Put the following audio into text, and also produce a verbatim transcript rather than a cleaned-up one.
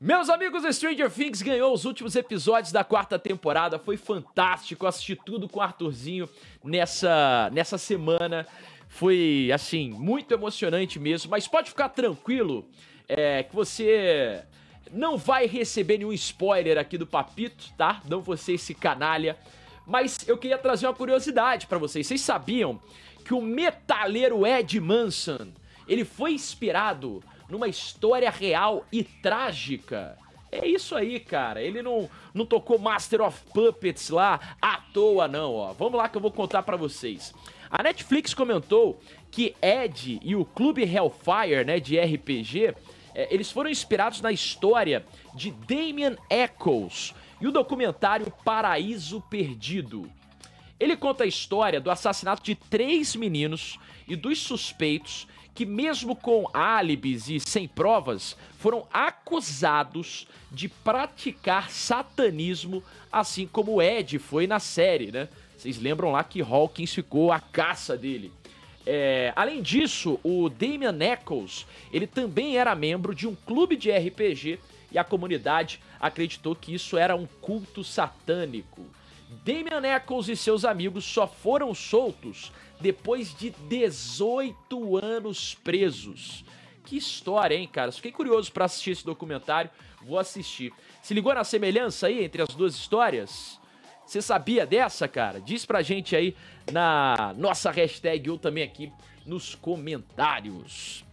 Meus amigos, Stranger Things ganhou os últimos episódios da quarta temporada, foi fantástico, assisti tudo com o Arthurzinho nessa, nessa semana, foi, assim, muito emocionante mesmo, mas pode ficar tranquilo é, que você não vai receber nenhum spoiler aqui do Papito, tá? Não vou ser esse canalha, mas eu queria trazer uma curiosidade pra vocês. Vocês sabiam que o metaleiro Ed Manson, ele foi inspirado numa história real e trágica? É isso aí, cara. Ele não, não tocou Master of Puppets lá à toa, não, ó. Vamos lá que eu vou contar pra vocês. A Netflix comentou que Ed e o Clube Hellfire, né, de R P G, é, eles foram inspirados na história de Damien Echols e o documentário Paraíso Perdido. Ele conta a história do assassinato de três meninos e dos suspeitos que, mesmo com álibis e sem provas, foram acusados de praticar satanismo, assim como Ed foi na série, né? Vocês lembram lá que Hawkins ficou à caça dele. É, além disso, o Damien Echols, ele também era membro de um clube de R P G e a comunidade acreditou que isso era um culto satânico. Damien Echols e seus amigos só foram soltos depois de dezoito anos presos. Que história, hein, cara? Fiquei curioso pra assistir esse documentário, vou assistir. Se ligou na semelhança aí entre as duas histórias? Você sabia dessa, cara? Diz pra gente aí na nossa hashtag ou também aqui nos comentários.